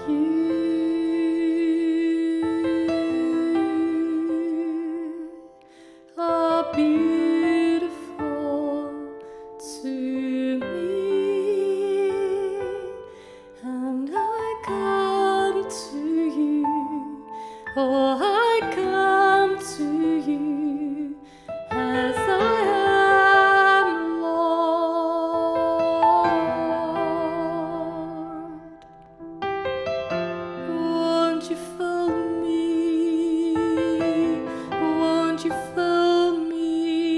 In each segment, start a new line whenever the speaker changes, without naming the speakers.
You are beautiful to me, and I come to you. Oh, I come to you as I am, Lord. Won't you fill me? Won't you fill me?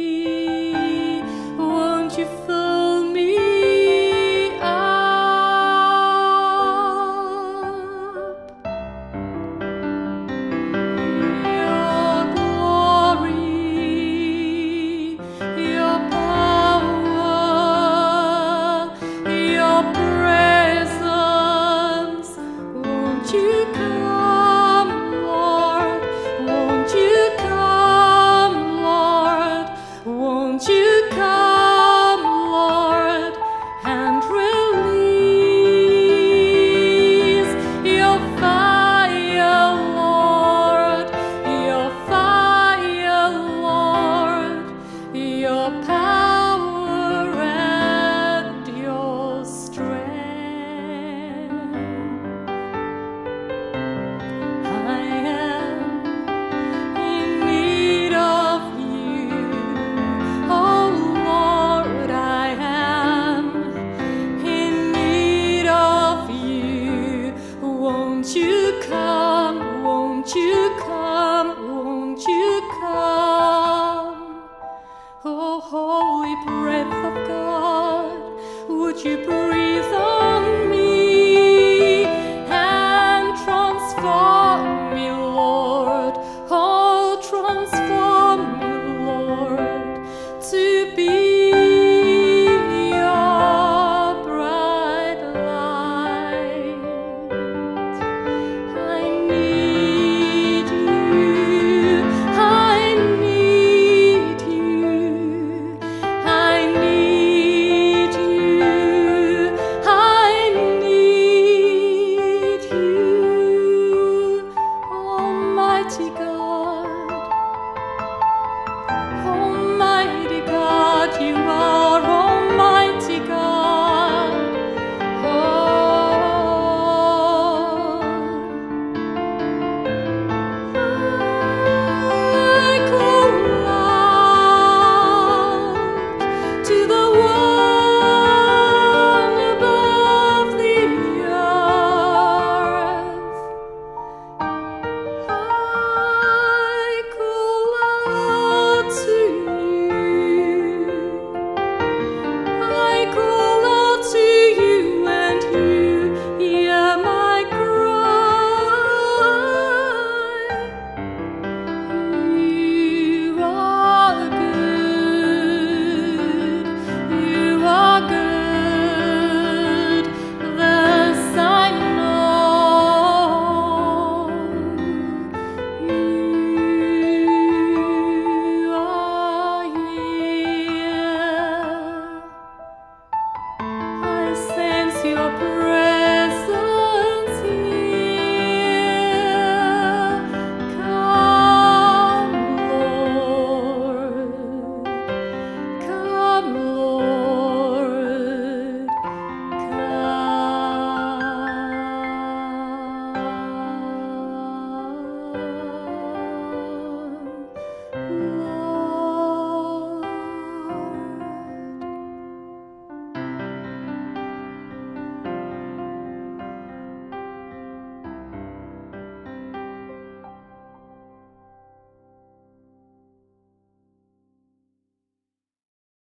Won't you fill me up? Your glory, your power, your presence. Won't you come, Lord? Won't you come, Lord? Won't you come, Lord, and release your fire, Lord, your fire, Lord, your power and your strength. I am in need of you, oh Lord, I am in need of you. Won't you come? Won't you come? Won't you come? Oh, holy breath of God, would you breathe